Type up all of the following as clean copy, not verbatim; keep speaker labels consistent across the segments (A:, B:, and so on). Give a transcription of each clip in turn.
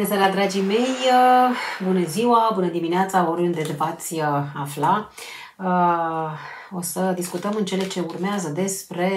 A: seara, dragii mei! Bună ziua, bună dimineața, oriunde v-ați afla. O să discutăm în cele ce urmează despre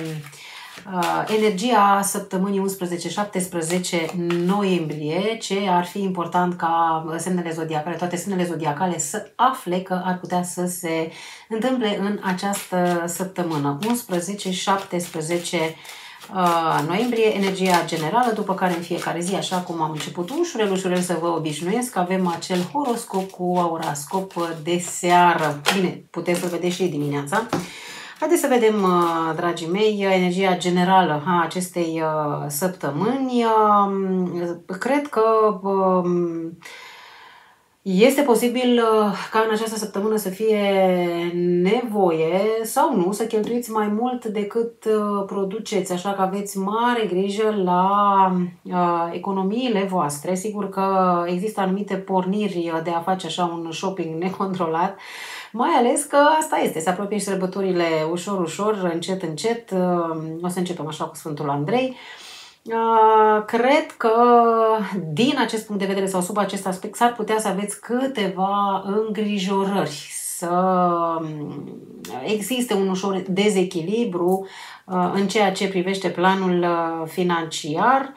A: energia săptămânii 11-17 noiembrie, ce ar fi important ca semnele zodiacale, toate semnele zodiacale să afle că ar putea să se întâmple în această săptămână. 11-17 noiembrie, energia generală, după care în fiecare zi, așa cum am început ușurel să vă obișnuiesc, avem acel horoscop cu oroscop de seară. Bine, puteți să-l vedeți și dimineața. Haideți să vedem, dragii mei, energia generală a acestei săptămâni. Cred că este posibil ca în această săptămână să fie nevoie sau nu să cheltuiți mai mult decât produceți, așa că aveți mare grijă la economiile voastre. Sigur că există anumite porniri de a face așa un shopping necontrolat, mai ales că asta este, se apropie și sărbătorile ușor, încet, o să începem așa cu Sfântul Andrei. Cred că din acest punct de vedere sau sub acest aspect s-ar putea să aveți câteva îngrijorări, să existe un ușor dezechilibru în ceea ce privește planul financiar.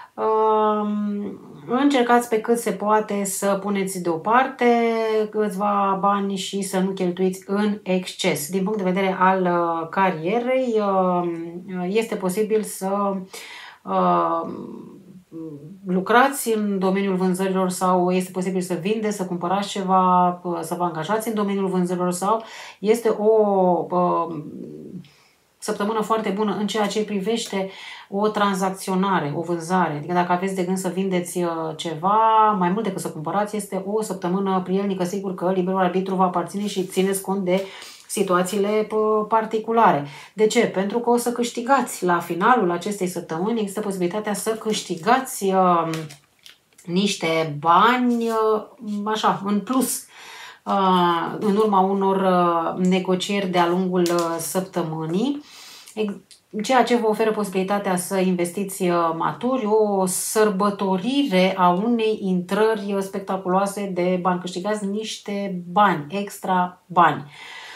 A: Încercați pe cât se poate să puneți deoparte câțiva bani și să nu cheltuiți în exces. Din punct de vedere al carierei, este posibil să lucrați în domeniul vânzărilor sau este posibil să vindeți, să cumpărați ceva, să vă angajați în domeniul vânzărilor sau este o săptămână foarte bună în ceea ce privește o tranzacționare, o vânzare. Adică dacă aveți de gând să vindeți ceva, mai mult decât să cumpărați, este o săptămână prielnică. Sigur că liberul arbitru va aparține și țineți cont de situațiile particulare. De ce? Pentru că o să câștigați la finalul acestei săptămâni, există posibilitatea să câștigați niște bani așa, în plus, în urma unor negocieri de-a lungul săptămânii, ceea ce vă oferă posibilitatea să investiți maturi, o sărbătorire a unei intrări spectaculoase de bani. Câștigați niște bani, extra bani.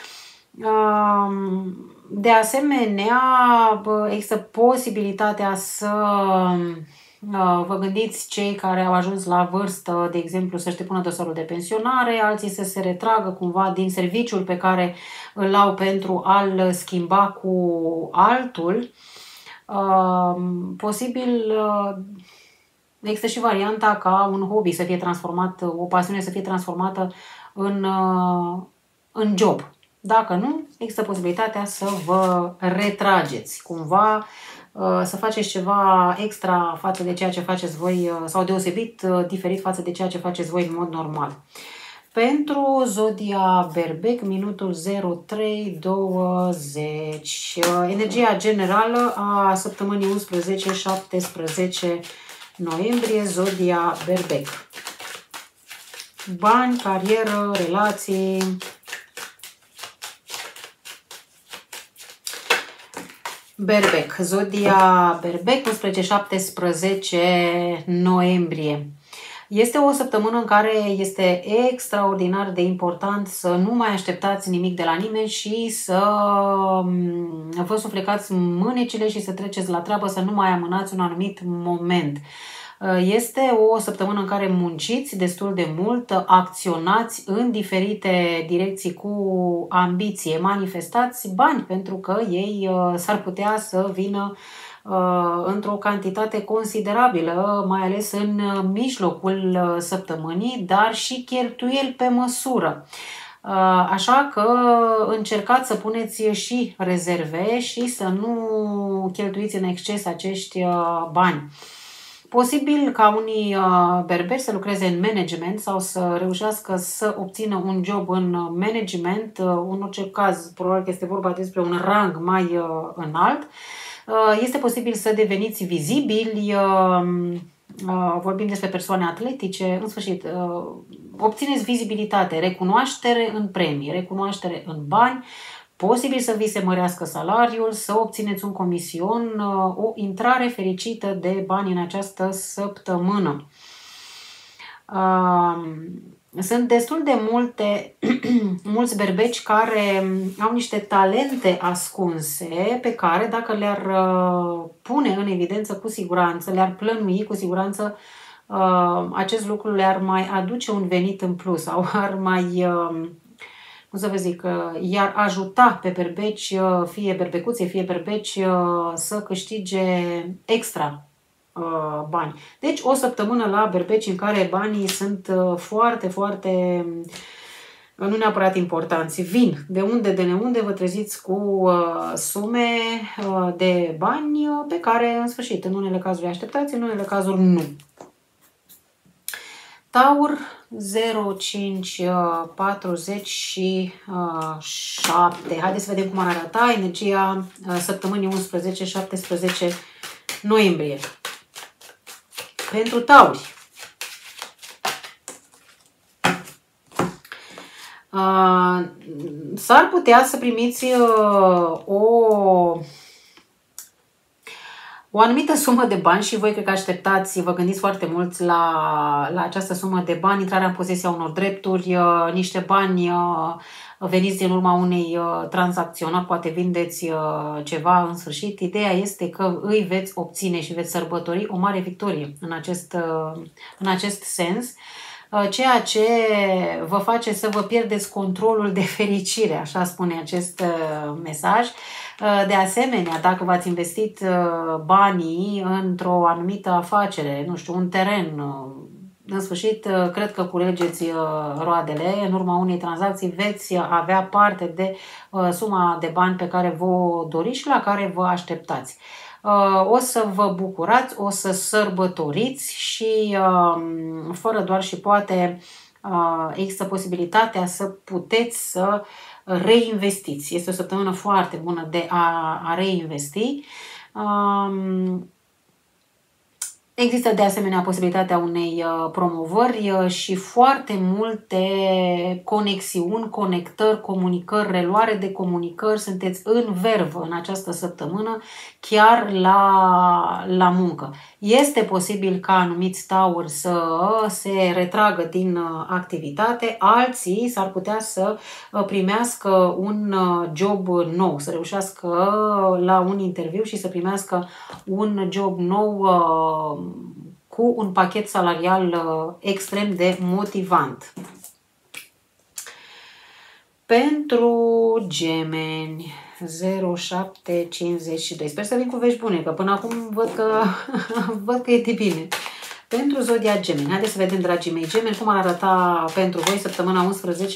A: De asemenea, există posibilitatea să vă gândiți cei care au ajuns la vârstă, de exemplu, să-și depună dosarul de pensionare, alții să se retragă cumva din serviciul pe care îl au pentru a-l schimba cu altul. Posibil există și varianta ca un hobby să fie transformat, o pasiune să fie transformată în job. Dacă nu, există posibilitatea să vă retrageți cumva, să faceți ceva extra față de ceea ce faceți voi sau deosebit diferit față de ceea ce faceți voi în mod normal. Pentru zodia Berbec, minutul 03:20. Energia generală a săptămânii 11-17 noiembrie, zodia Berbec. Bani, carieră, relații. Berbec, zodia Berbec, 11-17 noiembrie. Este o săptămână în care este extraordinar de important să nu mai așteptați nimic de la nimeni și să vă suflecați mânecile și să treceți la treabă, să nu mai amânați un anumit moment. Este o săptămână în care munciți destul de mult, acționați în diferite direcții cu ambiție, manifestați bani pentru că ei s-ar putea să vină într-o cantitate considerabilă, mai ales în mijlocul săptămânii, dar și cheltuieli pe măsură. Așa că încercați să puneți și rezerve și să nu cheltuiți în exces acești bani. Posibil ca unii berberi să lucreze în management sau să reușească să obțină un job în management, în orice caz probabil că este vorba despre un rang mai înalt. Este posibil să deveniți vizibili, vorbim despre persoane atletice, în sfârșit, obțineți vizibilitate, recunoaștere în premii, recunoaștere în bani, posibil să vi se mărească salariul, să obțineți un comision, o intrare fericită de bani în această săptămână. Sunt destul de mulți berbeci care au niște talente ascunse pe care dacă le-ar pune în evidență cu siguranță, le-ar plănui cu siguranță, acest lucru le-ar mai aduce un venit în plus sau ar mai, cum să vă zic, i-ar ajuta pe berbeci, fie berbecuțe, fie berbeci, să câștige extra bani. Deci o săptămână la berbeci în care banii sunt foarte, foarte, nu neapărat importanți. Vin de unde, de neunde, vă treziți cu sume de bani pe care, în sfârșit, în unele cazuri așteptați, în unele cazuri nu. Taur 0547. Haideți să vedem cum ar arăta energia săptămânii 11-17 noiembrie. Pentru tauri. S-ar putea să primiți o anumită sumă de bani și voi cred că așteptați, vă gândiți foarte mult la această sumă de bani, intrarea în posesia unor drepturi, niște bani veniți din urma unei tranzacționări, poate vindeți ceva în sfârșit. Ideea este că îi veți obține și veți sărbători o mare victorie în acest sens, ceea ce vă face să vă pierdeți controlul de fericire, așa spune acest mesaj. De asemenea, dacă v-ați investit banii într-o anumită afacere, nu știu, un teren, în sfârșit, cred că culegeți roadele, în urma unei tranzacții veți avea parte de suma de bani pe care vă doriți și la care vă așteptați. O să vă bucurați, o să sărbătoriți și fără doar și poate există posibilitatea să puteți să reinvestiți. Este o săptămână foarte bună de a reinvesti. Există de asemenea posibilitatea unei promovări și foarte multe conexiuni, conectări, comunicări, reluare de comunicări. Sunteți în vervă în această săptămână, chiar la muncă. Este posibil ca anumiți tauri să se retragă din activitate, alții s-ar putea să primească un job nou, să reușească la un interviu și să primească un job nou cu un pachet salarial extrem de motivant. Pentru gemeni 0752. Sper să vin cu vești bune, că până acum văd că e de bine. Pentru zodia gemeni, haideți să vedem, dragii mei gemeni, cum ar arăta pentru voi săptămâna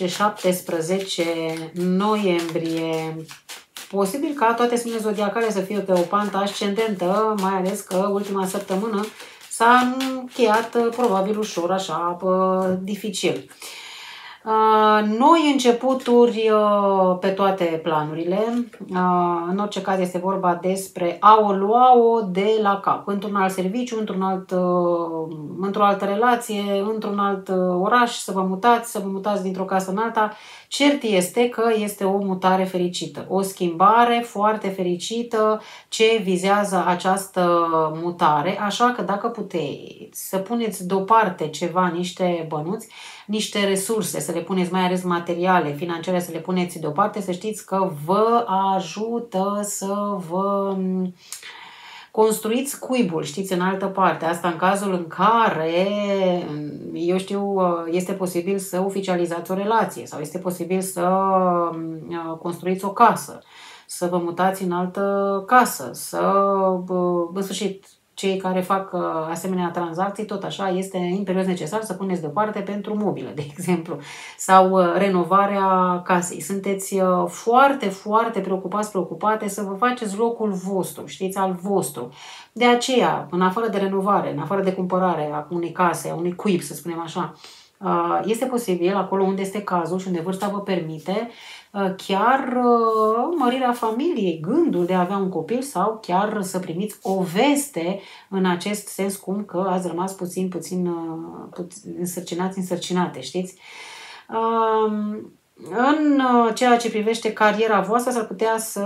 A: 11-17 noiembrie. Posibil ca toate semnele zodiacale să fie pe o pantă ascendentă, mai ales că ultima săptămână s-a încheiat probabil ușor, așa, dificil. Noi începuturi pe toate planurile. În orice caz este vorba despre a o lua-o de la cap, într-un alt serviciu, într-o altă relație, într-un alt oraș, să vă mutați dintr-o casă în alta. Cert este că este o mutare fericită, o schimbare foarte fericită ce vizează această mutare, așa că dacă puteți să puneți deoparte ceva, niște bănuți, niște resurse, să le puneți, mai ales materiale, financiare, să le puneți deoparte, să știți că vă ajută să vă construiți cuibul, știți, în altă parte. Asta în cazul în care, eu știu, este posibil să oficializați o relație sau este posibil să construiți o casă, să vă mutați în altă casă, în sfârșit, cei care fac asemenea tranzacții, tot așa, este imperios necesar să puneți deoparte pentru mobilă, de exemplu, sau renovarea casei. Sunteți foarte, foarte preocupate să vă faceți locul vostru, știți, al vostru. De aceea, în afară de renovare, în afară de cumpărare a unei case, a unui cuib, să spunem așa, este posibil, acolo unde este cazul și unde vârsta vă permite, chiar mărirea familiei, gândul de a avea un copil sau chiar să primiți o veste în acest sens, cum că ați rămas puțin însărcinați, știți? În ceea ce privește cariera voastră, s-ar putea să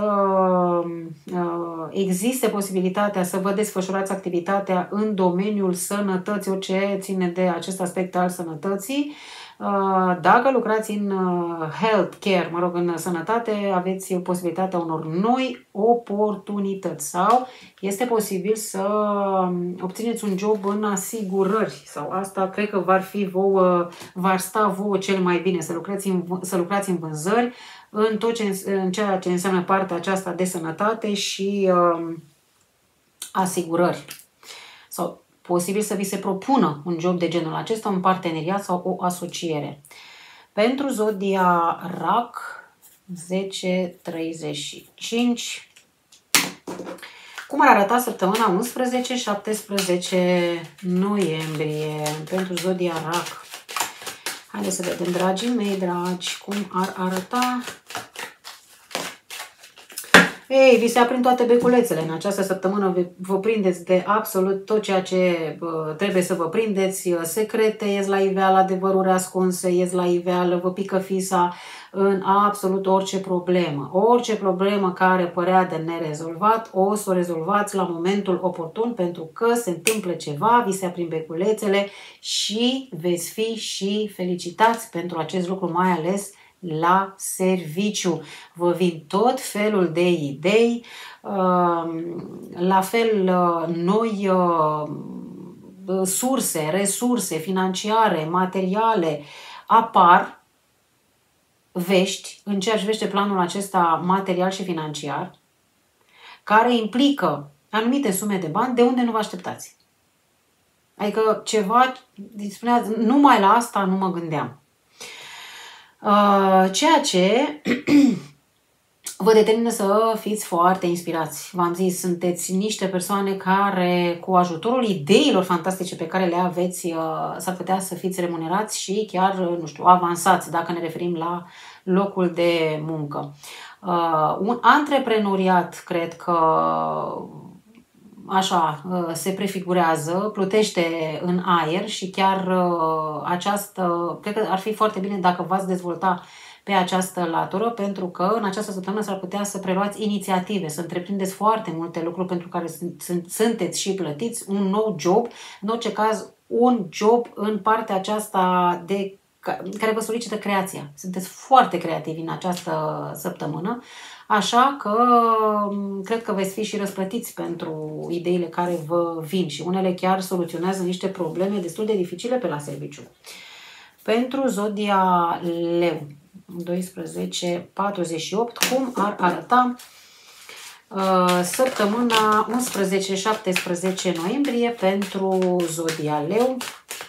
A: existe posibilitatea să vă desfășurați activitatea în domeniul sănătății, orice ține de acest aspect al sănătății. Dacă lucrați în healthcare, mă rog, în sănătate, aveți posibilitatea unor noi oportunități sau este posibil să obțineți un job în asigurări sau asta cred că v-ar sta vouă cel mai bine, să lucrați în vânzări, în ceea ce înseamnă partea aceasta de sănătate și asigurări. Sau posibil să vi se propună un job de genul acesta, un parteneriat sau o asociere. Pentru zodia RAC 10-35. Cum ar arăta săptămâna 11-17 noiembrie pentru zodia RAC? Haideți să vedem, dragii mei dragi, cum ar arăta. Ei, vi se aprind toate beculețele în această săptămână, vă prindeți de absolut tot ceea ce trebuie să vă prindeți, secrete ies la iveală, adevăruri ascunse ies la iveală, vă pică fisa în absolut orice problemă care părea de nerezolvat, o să o rezolvați la momentul oportun pentru că se întâmplă ceva, vi se aprind beculețele și veți fi și felicitați pentru acest lucru, mai ales la serviciu. Vă vin tot felul de idei, la fel noi resurse financiare, materiale, apar vești în ceea ce privește planul acesta material și financiar, care implică anumite sume de bani de unde nu vă așteptați. Adică ceva, spuneați, numai la asta nu mă gândeam. Ceea ce vă determină să fiți foarte inspirați. V-am zis, sunteți niște persoane care, cu ajutorul ideilor fantastice pe care le aveți, s-ar putea să fiți remunerați și chiar, nu știu, avansați, dacă ne referim la locul de muncă. Un antreprenoriat, cred că așa se prefigurează, plutește în aer și chiar cred că ar fi foarte bine dacă v-ați dezvolta pe această latură, pentru că în această săptămână s-ar putea să preluați inițiative, să întreprindeți foarte multe lucruri pentru care sunteți și plătiți, un nou job, în orice caz un job în partea aceasta care vă solicită creația. Sunteți foarte creativi în această săptămână, așa că cred că veți fi și răsplătiți pentru ideile care vă vin și unele chiar soluționează niște probleme destul de dificile pe la serviciu. Pentru zodia Leu, 12-48, cum ar arăta săptămâna 11-17 noiembrie pentru zodia Leu?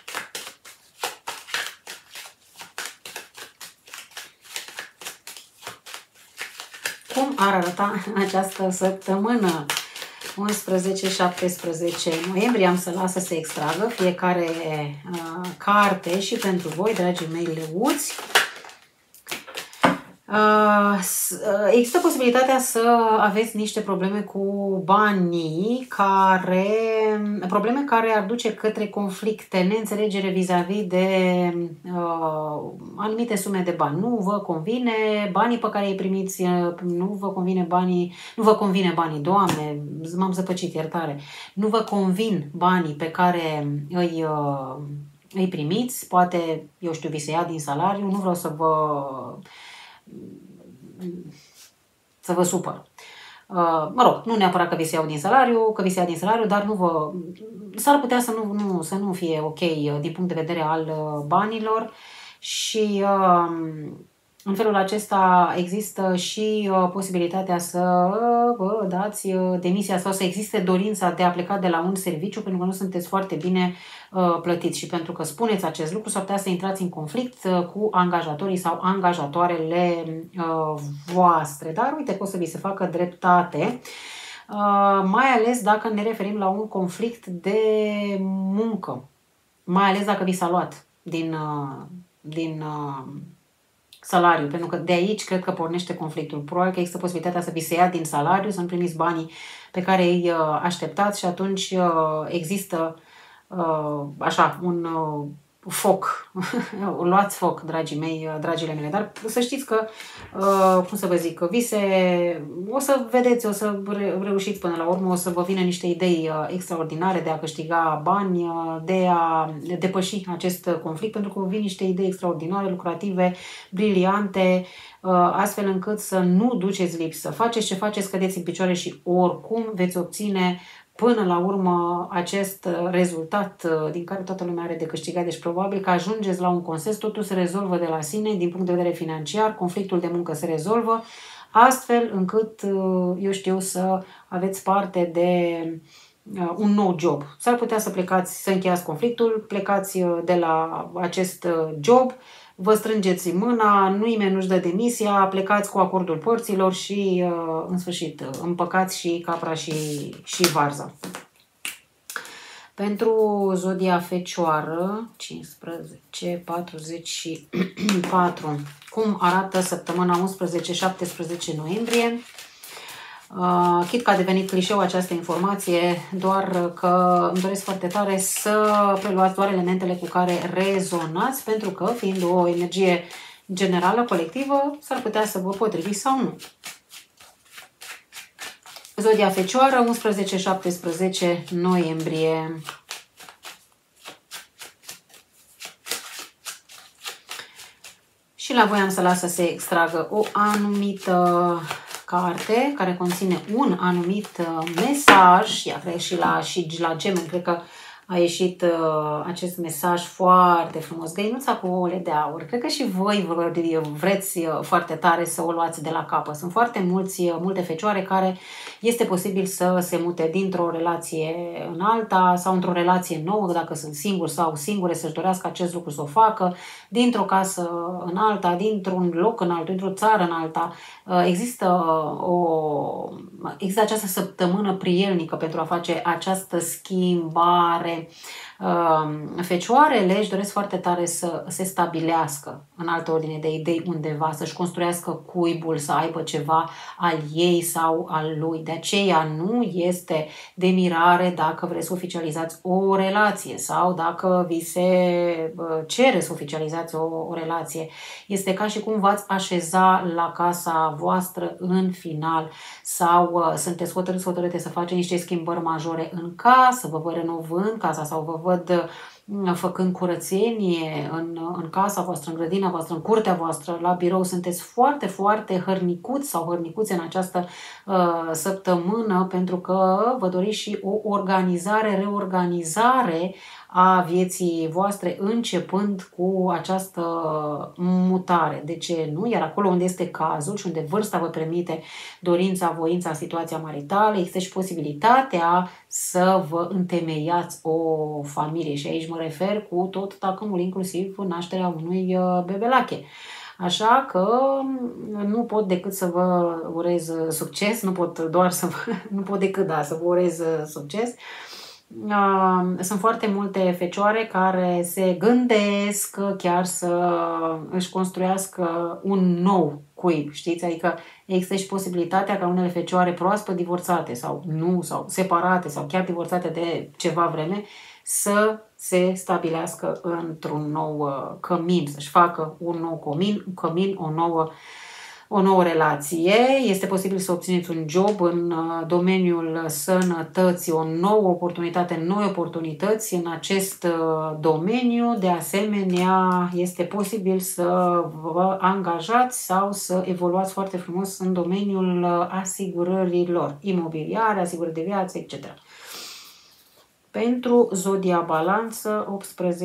A: Cum ar arăta această săptămână 11-17 noiembrie? Am să las să se extragă fiecare carte și pentru voi, dragii mei leuți. Există posibilitatea să aveți niște probleme cu banii, probleme care ar duce către conflicte, neînțelegere vis-a-vis de anumite sume de bani. Nu vă convine banii pe care îi primiți, nu vă convine banii, Doamne, m-am zăpăcit, iertare. Nu vă convin banii pe care îi primiți, poate, eu știu, vi se ia din salariu, nu vreau să vă supăr. Mă rog, nu neapărat că vi se iau din salariu, dar s-ar putea să nu fie ok din punct de vedere al banilor și în felul acesta există și posibilitatea să vă dați demisia sau să existe dorința de a pleca de la un serviciu pentru că nu sunteți foarte bine plătiți și pentru că spuneți acest lucru s-ar putea să intrați în conflict cu angajatorii sau angajatoarele voastre. Dar uite că o să vi se facă dreptate, mai ales dacă ne referim la un conflict de muncă, mai ales dacă vi s-a luat din salariu, pentru că de aici cred că pornește conflictul. Probabil că există posibilitatea să vi se ia din salariu, să nu primiți banii pe care îi așteptați și atunci există așa foc. Luați foc, dragii mei, dragile mele. Dar să știți că, cum să vă zic, vise, o să vedeți, o să reușiți până la urmă, o să vă vină niște idei extraordinare de a câștiga bani, de a depăși acest conflict, pentru că vă vin niște idei extraordinare, lucrative, briliante, astfel încât să nu duceți lipsă. Faceți ce faceți, cădeți în picioare și oricum veți obține până la urmă acest rezultat din care toată lumea are de câștigat. Deci probabil că ajungeți la un consens, totul se rezolvă de la sine din punct de vedere financiar, conflictul de muncă se rezolvă, astfel încât, eu știu, să aveți parte de un nou job. S-ar putea să plecați, să încheiați conflictul, plecați de la acest job, vă strângeți mâna, nimeni nu-și dă demisia, plecați cu acordul părților și, în sfârșit, împăcați și capra și varza. Pentru zodia Fecioară, 15-44, cum arată săptămâna 11-17 noiembrie? Chit că a devenit clișeu această informație, doar că îmi doresc foarte tare să preluați doar elementele cu care rezonați, pentru că, fiind o energie generală, colectivă, s-ar putea să vă potriviți sau nu. Zodia Fecioară, 11-17 noiembrie. Și la voi am să las să se extragă o anumită carte care conține un anumit mesaj. Ia, cred și la Gemeni, cred că a ieșit acest mesaj foarte frumos. Găinuța cu ouăle de aur. Cred că și voi vreți foarte tare să o luați de la capăt. Sunt foarte multe fecioare care este posibil să se mute dintr-o relație în alta sau într-o relație nouă, dacă sunt singuri sau singure, să-și dorească acest lucru să o facă, dintr-o casă în alta, dintr-un loc în altul, dintr-o țară în alta. Există această săptămână prielnică pentru a face această schimbare. Fecioarele își doresc foarte tare să se stabilească în altă ordine de idei undeva, să-și construiască cuibul, să aibă ceva al ei sau al lui. De aceea nu este de mirare dacă vreți să oficializați o relație sau dacă vi se cere să oficializați o relație. Este ca și cum v-ați așeza la casa voastră în final sau sunteți hotărâte să faceți niște schimbări majore în casă, vă renovând casa sau vă văd făcând curățenie în casa voastră, în grădina voastră, în curtea voastră, la birou. Sunteți foarte, foarte hărnicuți sau hărnicuți în această săptămână, pentru că vă doriți și o reorganizare a vieții voastre, începând cu această mutare. De ce nu? Iar acolo unde este cazul și unde vârsta vă permite, dorința, voința, situația maritală, există și posibilitatea să vă întemeiați o familie. Și aici mă refer cu tot tacâmul, inclusiv nașterea unui bebelache. Așa că nu pot decât să vă urez succes, nu pot decât să vă urez succes. Sunt foarte multe fecioare care se gândesc chiar să își construiască un nou cuib, știți? Adică există și posibilitatea ca unele fecioare proaspăt divorțate sau nu, sau separate sau chiar divorțate de ceva vreme să se stabilească într-un nou cămin, să-și facă un nou cămin, o nouă relație. Este posibil să obțineți un job în domeniul sănătății, o nouă oportunitate, noi oportunități în acest domeniu. De asemenea, este posibil să vă angajați sau să evoluați foarte frumos în domeniul asigurărilor imobiliare, asigurări de viață, etc. Pentru zodia Balanță,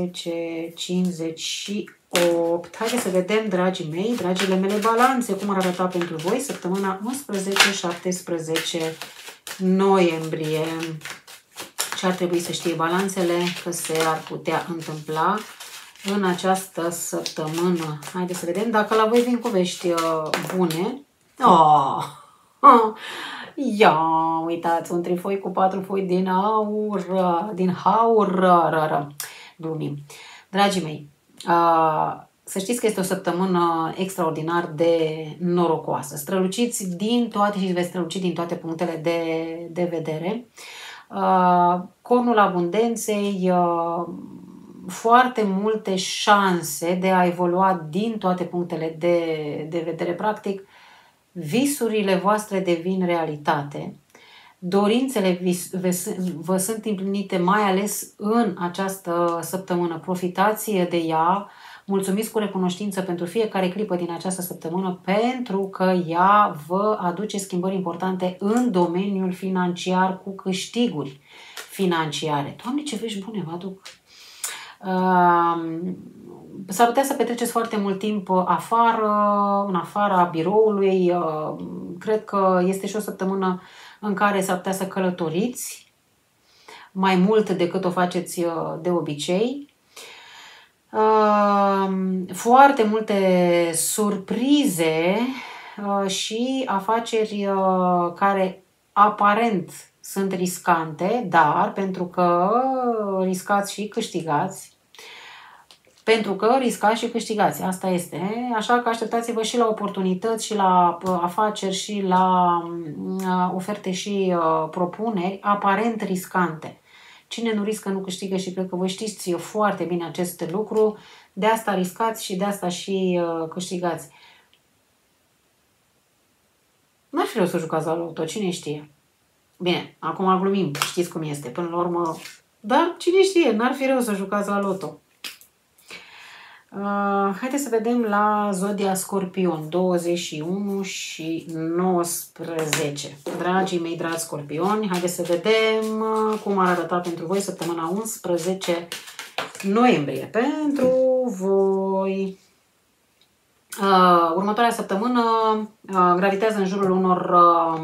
A: 18-58. Haideți să vedem, dragii mei, dragile mele Balanțe, cum ar arăta pentru voi săptămâna 11-17 noiembrie. Ce ar trebui să știe Balanțele că se ar putea întâmpla în această săptămână. Haideți să vedem dacă la voi vin cu vești bune. Ia, uitați, un trifoi cu 4 foi din aur, din haur, glumim. Dragii mei, să știți că este o săptămână extraordinar de norocoasă. Străluciți din toate și veți străluci din toate punctele de vedere. Cornul abundenței foarte multe șanse de a evolua din toate punctele de vedere. Practic, visurile voastre devin realitate, dorințele vă sunt împlinite, mai ales în această săptămână. Profitați de ea, mulțumiți cu recunoștință pentru fiecare clipă din această săptămână, pentru că ea vă aduce schimbări importante în domeniul financiar, cu câștiguri financiare. Doamne, ce vești bune vă aduc! S-ar putea să petreceți foarte mult timp afară, în afara biroului. Cred că este și o săptămână în care s-ar putea să călătoriți mai mult decât o faceți de obicei. Foarte multe surprize și afaceri care aparent sunt riscante, dar pentru că riscați și câștigați. Pentru că riscați și câștigați. Asta este. Așa că așteptați-vă și la oportunități, și la afaceri, și la oferte și propuneri aparent riscante. Cine nu riscă, nu câștigă și cred că voi știți foarte bine acest lucru. De asta riscați și de asta și câștigați. N-ar fi rău să jucați la loto, cine știe. Bine, acum glumim, știți cum este. Până la urmă, dar cine știe, n-ar fi rău să jucați la loto. Haideți să vedem la Zodia Scorpion, 21 și 19. Dragii mei, dragi scorpioni, haideți să vedem cum ar arăta pentru voi săptămâna 11 noiembrie. Pentru voi, următoarea săptămână gravitează în jurul unor,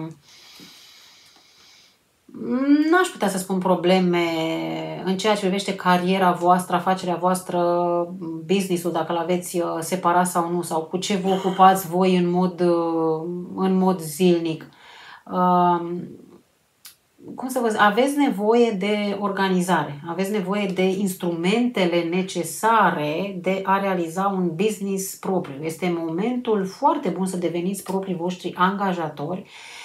A: n-aș putea să spun probleme în ceea ce privește cariera voastră, afacerea voastră, business-ul, dacă l-aveți separat sau nu, sau cu ce vă ocupați voi în mod zilnic. Cum să vă zic, aveți nevoie de organizare, aveți nevoie de instrumentele necesare de a realiza un business propriu. Este momentul foarte bun să deveniți proprii voștri angajatori,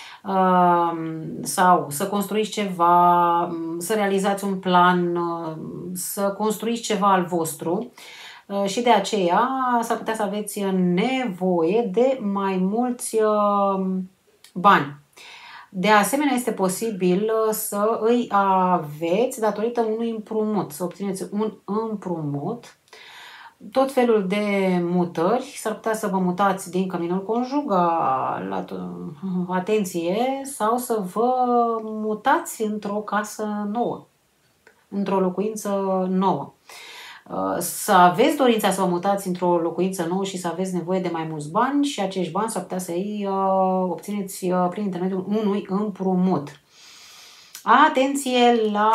A: sau să construiți ceva, să realizați un plan, să construiți ceva al vostru și de aceea s-ar putea să aveți nevoie de mai mulți bani. De asemenea, este posibil să îi aveți datorită unui împrumut, să obțineți un împrumut, tot felul de mutări, s-ar putea să vă mutați din căminul conjugal, atenție, sau să vă mutați într-o casă nouă, într-o locuință nouă. Să aveți dorința să vă mutați într-o locuință nouă și să aveți nevoie de mai mulți bani și acești bani s-ar putea să îi obțineți prin intermediul unui împrumut. Atenție la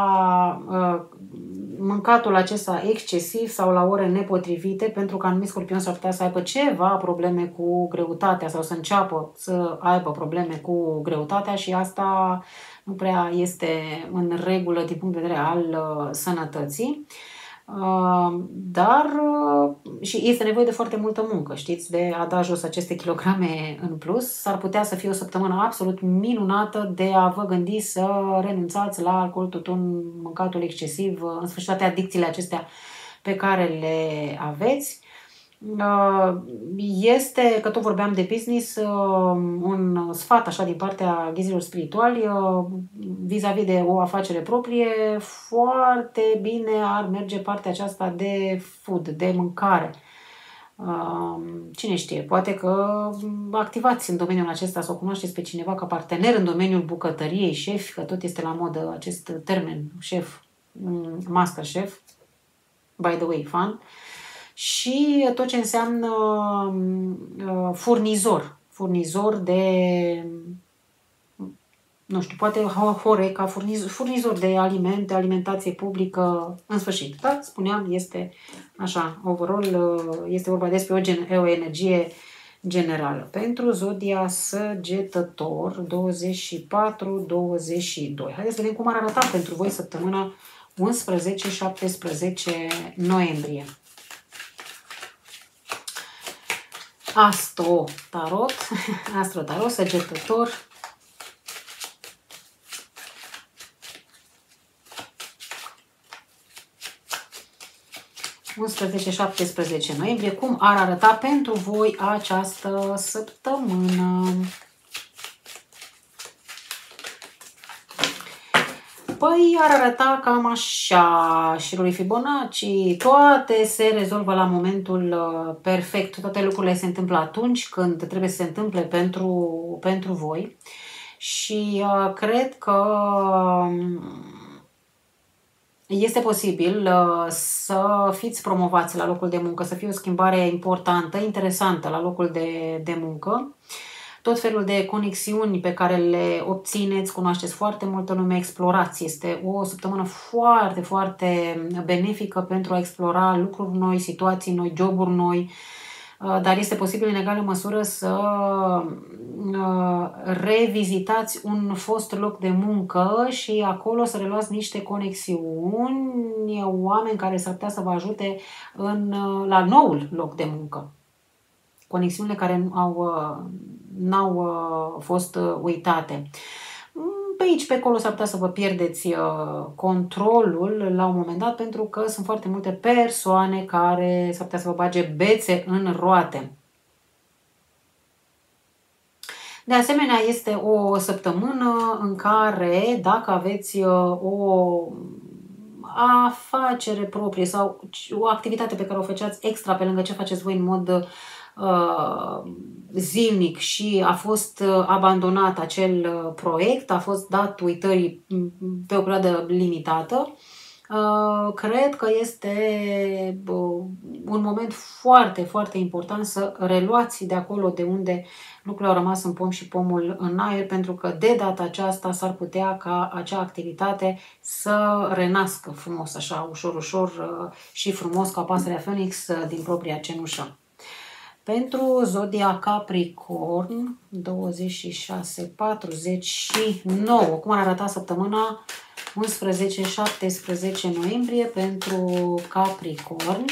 A: mâncatul acesta excesiv sau la ore nepotrivite, pentru că anumiți scorpioni s-ar putea să aibă ceva probleme cu greutatea sau să înceapă să aibă probleme cu greutatea și asta nu prea este în regulă din punct de vedere al sănătății. Dar și este nevoie de foarte multă muncă, știți, de a da jos aceste kilograme în plus. S-ar putea să fie o săptămână absolut minunată de a vă gândi să renunțați la alcool, tutun, mâncatul excesiv, în sfârșit toate adicțiile acestea pe care le aveți. Este, că tot vorbeam de business, un sfat așa din partea ghizilor spirituali vis-a-vis de o afacere proprie. Foarte bine ar merge partea aceasta de food, de mâncare. Cine știe, poate că activați în domeniul acesta sau cunoașteți pe cineva ca partener în domeniul bucătăriei, șef, că tot este la modă acest termen, șef, master chef, by the way, fun. Și tot ce înseamnă furnizor de, nu știu, poate Horeca, furnizor de alimente, alimentație publică, în sfârșit. Da? Spuneam, este așa, overall, este vorba despre o energie generală. Pentru Zodia Săgetător, 24-22. Haideți să vedem cum ar arăta pentru voi săptămâna 11-17 noiembrie. Astro Tarot, Săgetător. 11-17 noiembrie. Cum ar arăta pentru voi această săptămână? Păi ar arăta cam așa, șirul Fibonacci, toate se rezolvă la momentul perfect, toate lucrurile se întâmplă atunci când trebuie să se întâmple pentru voi și cred că este posibil să fiți promovați la locul de muncă, să fie o schimbare importantă, interesantă la locul de muncă. Tot felul de conexiuni pe care le obțineți, cunoașteți foarte multă lume, explorați. Este o săptămână foarte, foarte benefică pentru a explora lucruri noi, situații noi, joburi noi, dar este posibil în egală măsură să revizitați un fost loc de muncă și acolo să reluați niște conexiuni, oameni care s-ar putea să vă ajute la noul loc de muncă. Conexiunile care n-au fost uitate. Pe aici, pe acolo s-ar putea să vă pierdeți controlul la un moment dat pentru că sunt foarte multe persoane care s-ar putea să vă bage bețe în roate. De asemenea, este o săptămână în care, dacă aveți o afacere proprie sau o activitate pe care o faceați extra pe lângă ce faceți voi în mod zilnic și a fost abandonat acel proiect, a fost dat uitării pe o perioadă limitată, cred că este un moment foarte, foarte important să reluați de acolo de unde lucrurile au rămas în pom și pomul în aer, pentru că de data aceasta s-ar putea ca acea activitate să renască frumos, așa, ușor, ușor și frumos ca pasărea Phoenix din propria cenușă. Pentru zodia Capricorn, 26-49, cum ar arăta săptămâna 11-17 noiembrie pentru Capricorn?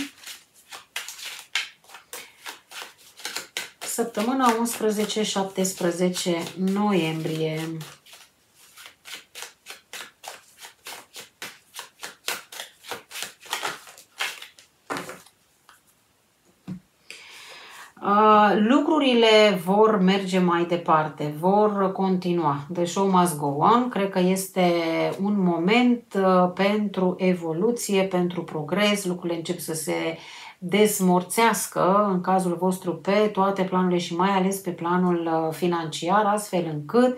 A: Săptămâna 11-17 noiembrie. Lucrurile vor merge mai departe, vor continua. The show must go on. Cred că este un moment pentru evoluție, pentru progres. Lucrurile încep să se desmorțească în cazul vostru pe toate planurile și mai ales pe planul financiar, astfel încât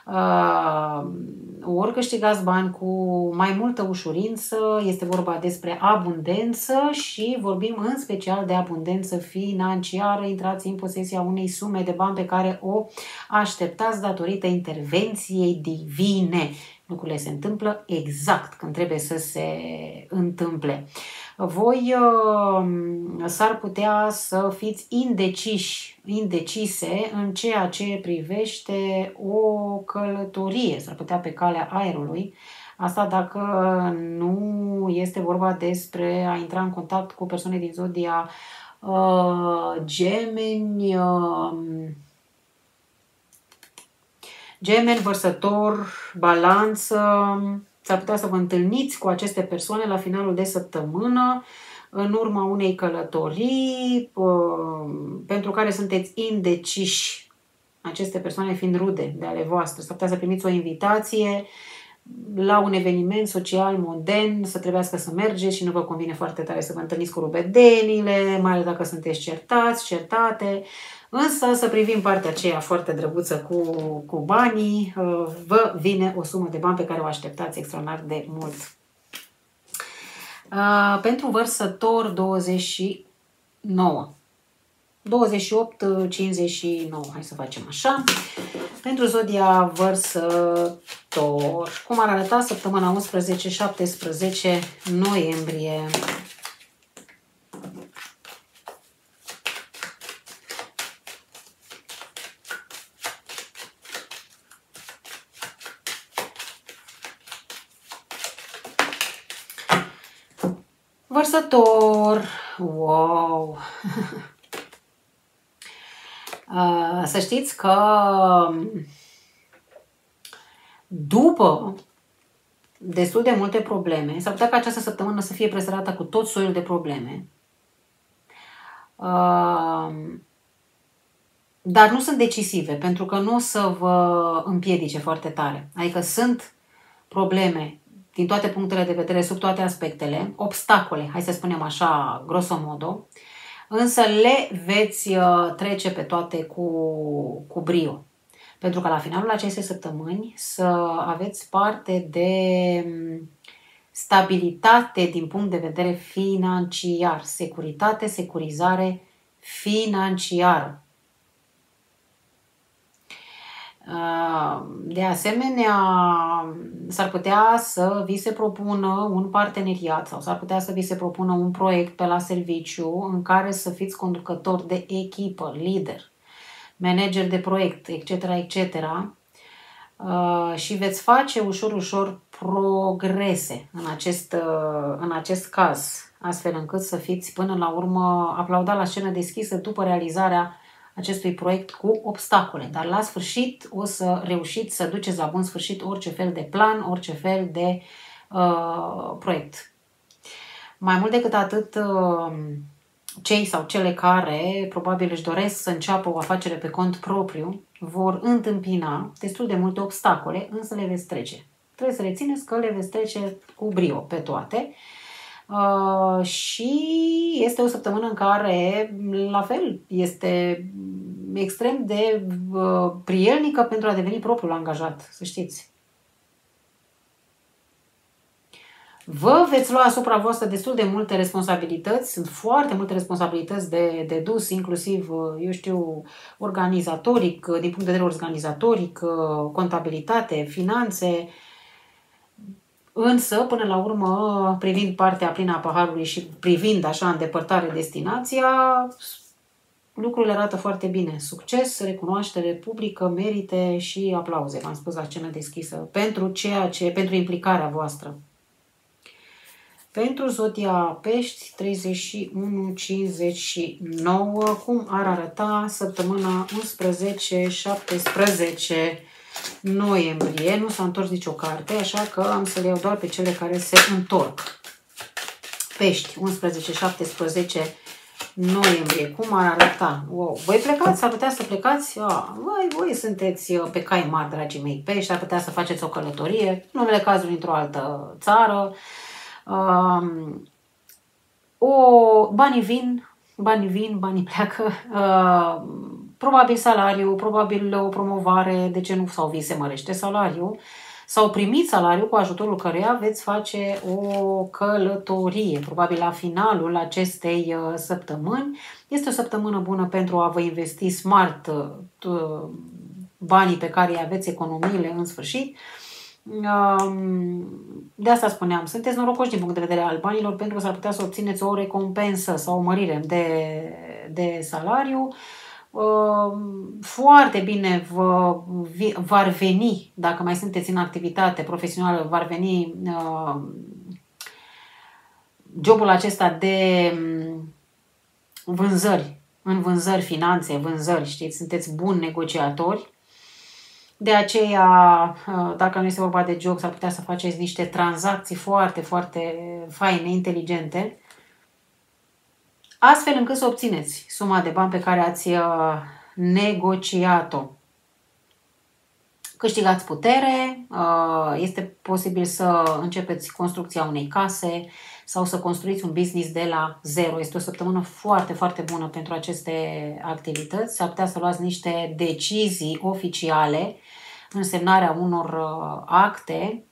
A: ori câștigați bani cu mai multă ușurință, este vorba despre abundență și vorbim în special de abundență financiară, intrați în posesia unei sume de bani pe care o așteptați datorită intervenției divine. Lucrurile se întâmplă exact când trebuie să se întâmple. Voi s-ar putea să fiți indecise în ceea ce privește o călătorie, s-ar putea pe calea aerului. Asta dacă nu este vorba despre a intra în contact cu persoane din zodia Gemeni, Vărsător, Balanță. S-ar putea să vă întâlniți cu aceste persoane la finalul de săptămână, în urma unei călătorii pentru care sunteți indeciși, aceste persoane fiind rude de ale voastre. S-ar putea să primiți o invitație la un eveniment social monden, să trebuiască să mergeți și nu vă convine foarte tare să vă întâlniți cu rubedenile, mai ales dacă sunteți certate. Însă să privim partea aceea foarte drăguță cu banii, vă vine o sumă de bani pe care o așteptați extraordinar de mult. Pentru Vărsător 29. 28-59. Hai să facem așa. Pentru zodia Vărsător, cum ar arăta săptămâna 11-17 noiembrie? Vărsător, wow! Să știți că după destul de multe probleme. S-ar putea ca această săptămână să fie presărată cu tot soiul de probleme. Dar nu sunt decisive, pentru că nu o să vă împiedice foarte tare. Adică sunt probleme din toate punctele de vedere, sub toate aspectele, obstacole, hai să spunem așa, grosomodo, însă le veți trece pe toate cu brio. Pentru că la finalul acestei săptămâni să aveți parte de stabilitate din punct de vedere financiar, securitate, securizare financiară. De asemenea, s-ar putea să vi se propună un parteneriat sau s-ar putea să vi se propună un proiect pe la serviciu în care să fiți conducător de echipă, lider, manager de proiect, etc., etc. Și veți face ușor progrese în acest caz, astfel încât să fiți până la urmă aplaudat la scenă deschisă după realizarea acestui proiect cu obstacole. Dar la sfârșit o să reușiți să duceți la bun sfârșit orice fel de plan, orice fel de proiect. Mai mult decât atât, cei sau cele care probabil își doresc să înceapă o afacere pe cont propriu vor întâmpina destul de multe obstacole, însă le veți trece. Trebuie să rețineți că le veți trece cu brio pe toate. Și este o săptămână în care, la fel, este extrem de prielnică pentru a deveni propriul angajat, să știți. Vă veți lua asupra voastră destul de multe responsabilități, sunt foarte multe responsabilități de dus, inclusiv, eu știu, organizatoric, din punct de vedere organizatoric, contabilitate, finanțe. Însă, până la urmă, privind partea plină a paharului și privind așa în depărtare destinația, lucrurile arată foarte bine. Succes, recunoaștere publică, merite și aplauze, v-am spus la scenă deschisă, pentru implicarea voastră. Pentru zodia Pești 31-59, cum ar arăta săptămâna 11-17 noiembrie? Nu s-a întors nicio carte, așa că am să le iau doar pe cele care se întorc. Pești 11-17 noiembrie, cum ar arăta? Wow. Voi plecați? S-ar putea să plecați? Voi sunteți pe cai mari, dragii mei Pești, ar putea să faceți o călătorie, în unele cazuri într-o altă țară. Banii vin, banii pleacă, probabil salariu, probabil o promovare, de ce nu, sau vi se mărește salariul, sau primiți salariul cu ajutorul căruia veți face o călătorie, probabil la finalul acestei săptămâni. Este o săptămână bună pentru a vă investi smart banii pe care îi aveți, economiile în sfârșit. De asta spuneam, sunteți norocoși din punct de vedere al banilor, pentru că s-ar putea să obțineți o recompensă sau o mărire de salariu. Foarte bine v-ar veni, dacă mai sunteți în activitate profesională, v-ar veni jobul acesta de vânzări, în vânzări, finanțe, vânzări, știți, sunteți buni negociatori. De aceea, dacă nu este vorba de job, s-ar putea să faceți niște tranzacții foarte, foarte faine, inteligente, astfel încât să obțineți suma de bani pe care ați negociat-o. Câștigați putere, este posibil să începeți construcția unei case sau să construiți un business de la zero. Este o săptămână foarte, foarte bună pentru aceste activități. S-ar putea să luați niște decizii oficiale, însemnarea unor acte.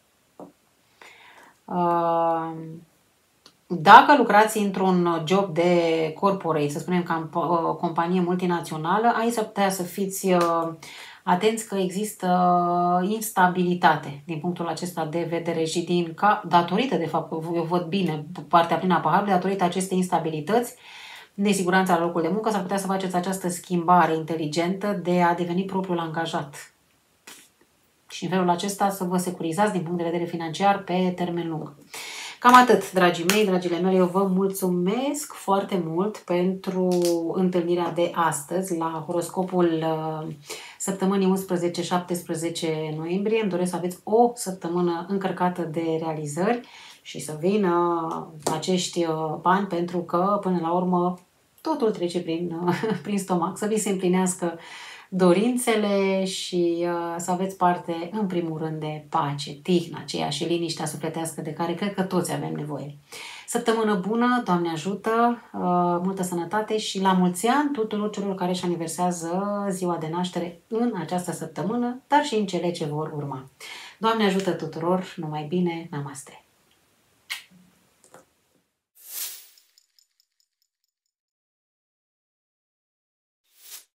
A: Dacă lucrați într-un job de corporate, să spunem ca o companie multinațională, aici s-ar putea să fiți atenți că există instabilitate din punctul acesta de vedere și datorită, de fapt, eu văd bine partea plină a paharului, datorită acestei instabilități, nesiguranța la locul de muncă, s-ar putea să faceți această schimbare inteligentă de a deveni propriul angajat. Și în felul acesta să vă securizați din punct de vedere financiar pe termen lung. Cam atât, dragii mei, dragile mele, eu vă mulțumesc foarte mult pentru întâlnirea de astăzi la horoscopul săptămânii 11-17 noiembrie. Îmi doresc să aveți o săptămână încărcată de realizări și să vină acești bani, pentru că, până la urmă, totul trece prin stomac. Să vi se împlinească dorințele și să aveți parte, în primul rând, de pace, tihna aceea și liniștea sufletească de care cred că toți avem nevoie. Săptămână bună, Doamne ajută, multă sănătate și la mulți ani tuturor celor care își aniversează ziua de naștere în această săptămână, dar și în cele ce vor urma. Doamne ajută tuturor, numai bine, namaste!